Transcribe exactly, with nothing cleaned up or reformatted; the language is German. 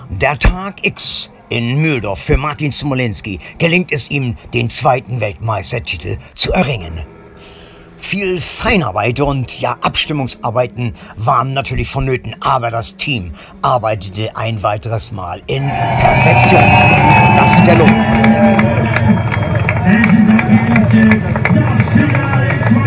Der Tag X in Mühldorf für Martin Smolenski gelingt es ihm, den zweiten Weltmeistertitel zu erringen. Viel Feinarbeit und ja Abstimmungsarbeiten waren natürlich vonnöten, aber das Team arbeitete ein weiteres Mal in Perfektion. Das ist der Lohn. Das Finale